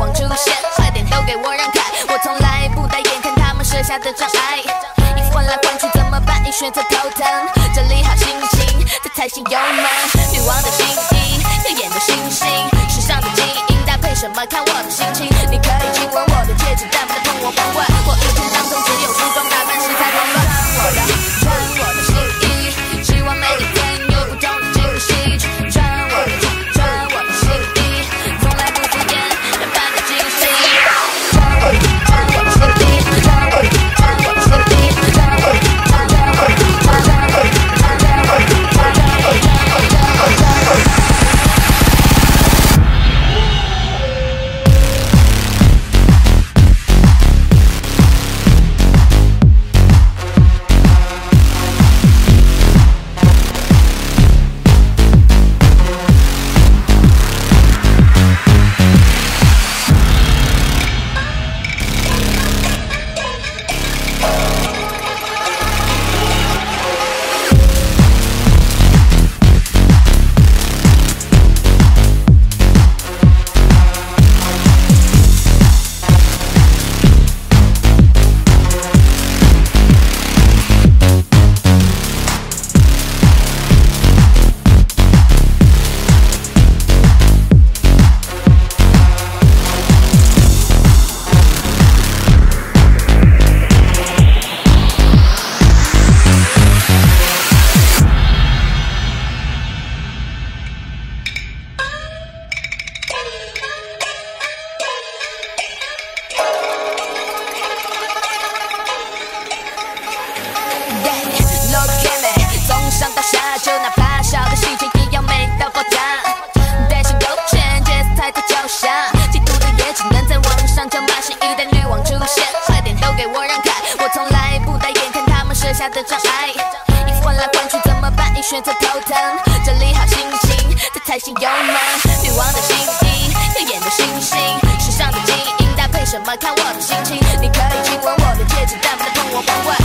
网出现，快点都给我让开！我从来不戴眼看他们设下的障碍，衣服换来换去怎么办？一选择头疼，这里好心情，这才是油门。女王的新衣，耀眼的星星，时尚的基因搭配什么？看我的心情。你可以亲吻我的戒指，但不能碰我本位。我一天当中只有梳妆打扮时才狂乱。穿我的新衣，希望每个天有不同的惊喜。穿我的新衣，从来不敷衍，人般的惊喜。穿我的新衣，穿我的新衣，穿我的新衣。就哪怕小的细节也要美到爆炸，带上勾芡，节奏太抽象，嫉妒的也只能在网上叫骂。是一代女王出现，快点都给我让开！我从来不戴眼看他们设下的障碍，衣服换来换去怎么办？一选择头疼，这里好心情，这才是油门。女王的新衣，耀眼的星星，时尚的基因搭配什么？看我的心情。你可以亲吻我的戒指，但不能碰我本位。